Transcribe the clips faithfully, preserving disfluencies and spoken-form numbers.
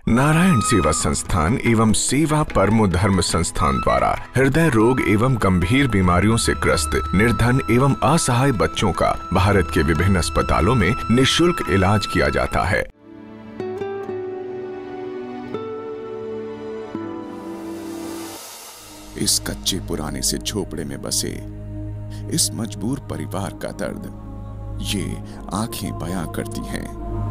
नारायण सेवा संस्थान एवं सेवा परमो धर्म संस्थान द्वारा हृदय रोग एवं गंभीर बीमारियों से ग्रस्त निर्धन एवं असहाय बच्चों का भारत के विभिन्न अस्पतालों में निःशुल्क इलाज किया जाता है। इस कच्चे पुराने से झोपड़े में बसे इस मजबूर परिवार का दर्द ये आंखें बयां करती हैं।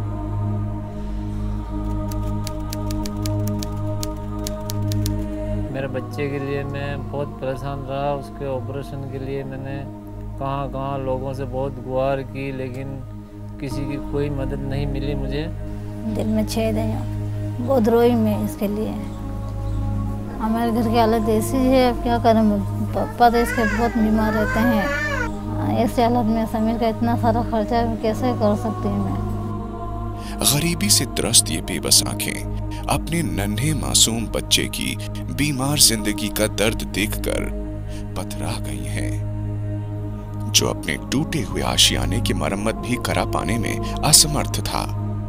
मेरे बच्चे के लिए मैं बहुत परेशान रहा। उसके ऑपरेशन के लिए मैंने कहाँ कहाँ लोगों से बहुत गुहार की, लेकिन किसी की कोई मदद नहीं मिली मुझे। दिल में छेद है, बहुत रोई मैं इसके लिए। हमारे घर की हालत ऐसी है, अब क्या करें। पापा तो इसके बहुत बीमार रहते हैं। ऐसे हालत में समीर का इतना सारा खर्चा कैसे कर सकती हूँ मैं। गरीबी से त्रस्त ये बेबस आंखें अपने नन्हे मासूम बच्चे की बीमार जिंदगी का दर्द देखकर पथरा गई हैं, जो अपने टूटे हुए आशियाने की मरम्मत भी करा पाने में असमर्थ था।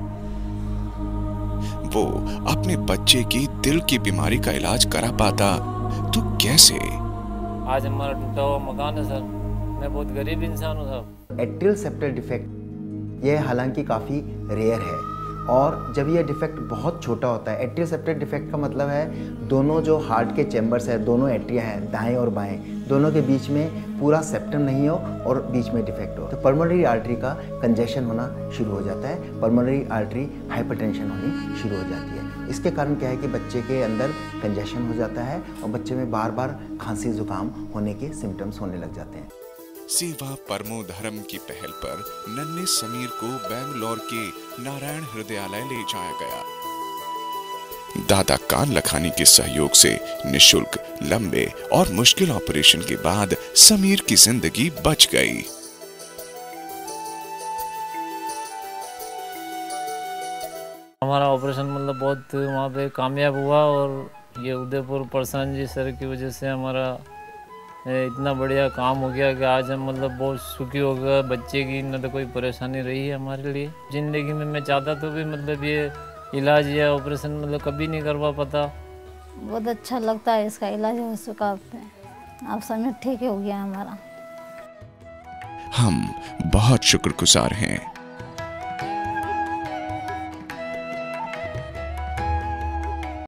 वो अपने बच्चे की दिल की बीमारी का इलाज करा पाता तो कैसे। आज हमारा टूटा हुआ मकान है सर। मैं बहुत गरीब इंसान हूँ सर। एट्रियल सेप्टल डिफेक्ट यह हालांकि काफ़ी रेयर है, और जब यह डिफेक्ट बहुत छोटा होता है, एट्रियल सेप्टल डिफेक्ट का मतलब है दोनों जो हार्ट के चैम्बर्स है, दोनों एट्रिया हैं, दाएं और बाएं, दोनों के बीच में पूरा सेप्टम नहीं हो और बीच में डिफेक्ट हो, तो पल्मोनरी आर्टरी का कंजेशन होना शुरू हो जाता है। पल्मोनरी आर्टरी हाइपरटेंशन होनी शुरू हो जाती है। इसके कारण क्या है कि बच्चे के अंदर कंजेशन हो जाता है और बच्चे में बार बार खांसी जुकाम होने के सिम्टम्स होने लग जाते हैं। सेवा परमो धर्म की पहल पर नन्हे समीर को बेंगलोर के नारायण हृदयालय ले जाया गया। दादा कान लखानी के सहयोग से निःशुल्क लंबे और मुश्किल ऑपरेशन के बाद समीर की जिंदगी बच गई। हमारा ऑपरेशन मतलब बहुत वहाँ पे कामयाब हुआ, और ये उदयपुर प्रशांत जी सर की वजह से हमारा इतना बढ़िया काम हो गया कि आज हम मतलब बहुत सुखी हो गए। बच्चे की न तो कोई परेशानी रही है हमारे लिए ज़िंदगी में। मैं चाहता तो भी मतलब ये इलाज या ऑपरेशन मतलब कभी नहीं करवा पाता। बहुत अच्छा लगता है इसका इलाज हो चुका अब समय ठीक हो गया हमारा। हम बहुत शुक्रगुजार हैं